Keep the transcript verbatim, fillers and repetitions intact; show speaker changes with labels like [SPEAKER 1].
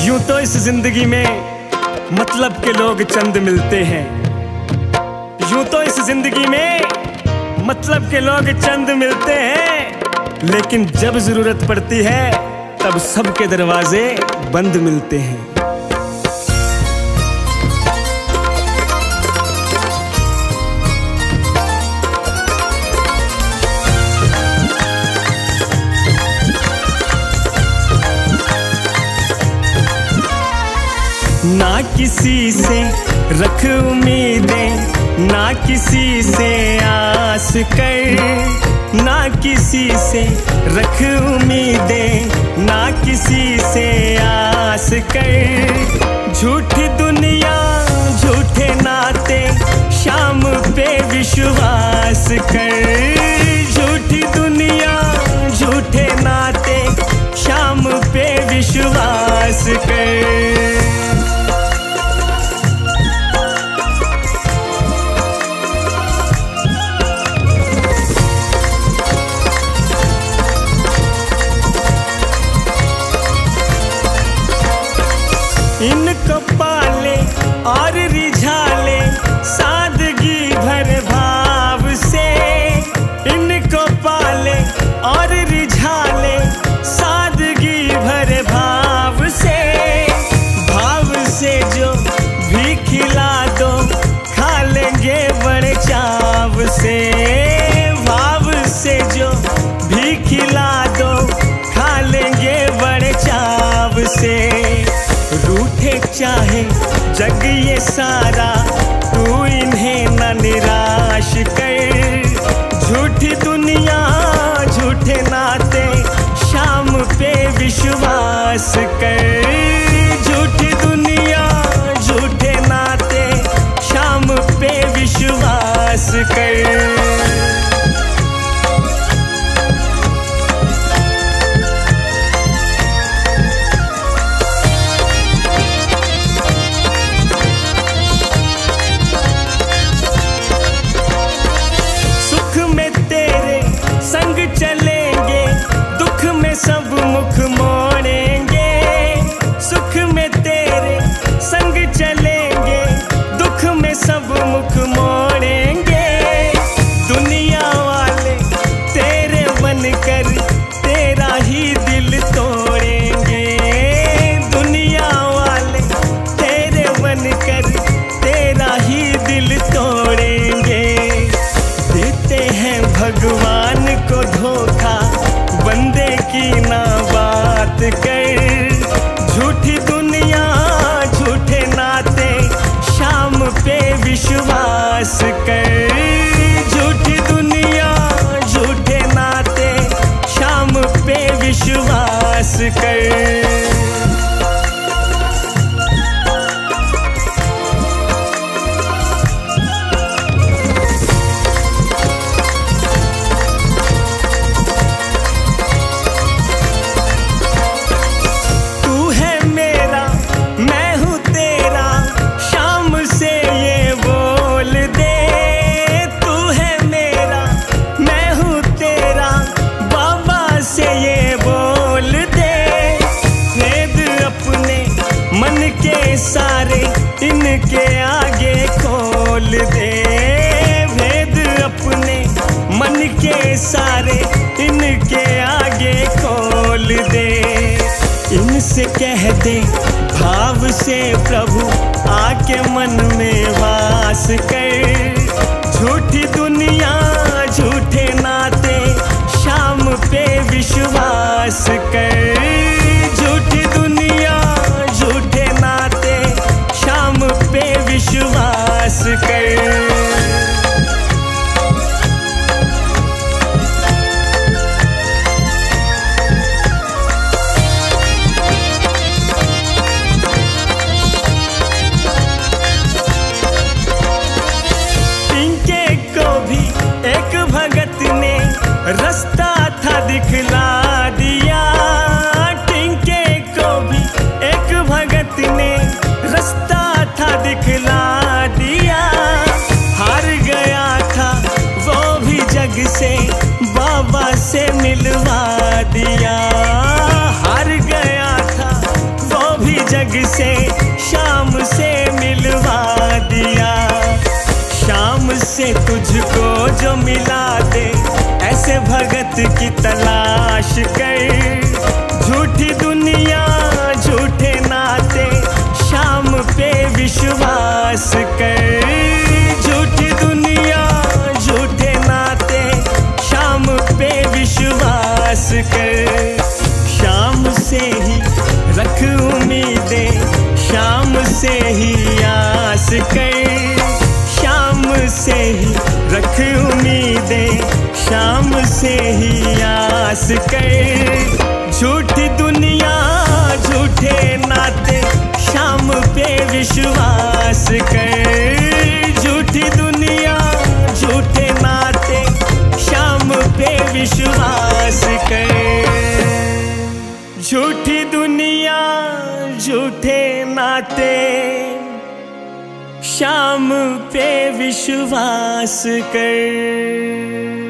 [SPEAKER 1] यूं तो इस जिंदगी में मतलब के लोग चंद मिलते हैं, यूं तो इस जिंदगी में मतलब के लोग चंद मिलते हैं, लेकिन जब जरूरत पड़ती है तब सबके दरवाजे बंद मिलते हैं। ना किसी से रख उम्मीदें, ना किसी से आस कर, ना किसी से रख उम्मीदें, ना किसी से आस कर। झूठी दुनिया झूठे नाते, शाम पे विश्वास कर। झूठी दुनिया झूठे नाते, शाम पे विश्वास कर। इनको पाले और रिझाले सादगी भर भाव से, इनको पाले और रिझाले सादगी भर भाव से। भाव से जो भी खिला दो खा लेंगे बड़े चाव से। भाव से जो भी खिला दो खा लेंगे बड़े चाव से। रूठे चाहे जग ये सारा, तू इन्हें न निराश कर। झूठी दुनिया झूठे नाते, शाम पे विश्वास कर। झूठी दुनिया झूठे नाते, शाम पे विश्वास कर। संग चलेंगे दुख में सब मुख मोड़ेंगे। सुख में तेरे संग चलेंगे, दुख में सब मुख मोड़ेंगे। दुनिया वाले तेरे बनकर तेरा ही दिल तोड़ेंगे। दुनिया वाले तेरे बनकर तेरा ही दिल तोड़ेंगे। देते हैं भगवान को धोखा, बंदे की ना बात कर। झूठी दुनिया झूठे नाते, शाम पे विश्वास कर। झूठी दुनिया झूठे नाते, शाम पे विश्वास कर। सारे इनके आगे खोल दे। भेद अपने मन के सारे इनके आगे खोल दे। इनसे कह दे भाव से प्रभु आके मन में वास कर। झूठी दुनिया झूठे नाते, शाम पे विश्वास कर। झूठी दुनिया झूठे नाते, शाम पे विश्वास कर। इनके को भी एक भगत ने रास्ता था दिखला दिया। जग से शाम से मिलवा दिया। शाम से तुझको जो मिला दे ऐसे भगत की तलाश कर। झूठी दुनिया झूठे नाते शाम पे विश्वास कर। झूठी दुनिया झूठे नाते शाम पे विश्वास कर। शाम से ही रख उम्मीदें, शाम से ही आस कर। शाम से ही रख उम्मीदें, शाम से ही आस कर। झूठी दुनिया झूठे नाते शाम पे विश्वास कर। झूठी दुनिया झूठे नाते शाम पे विश्वास कर। झूठी दुनिया झूठे नाते शाम पे विश्वास कर।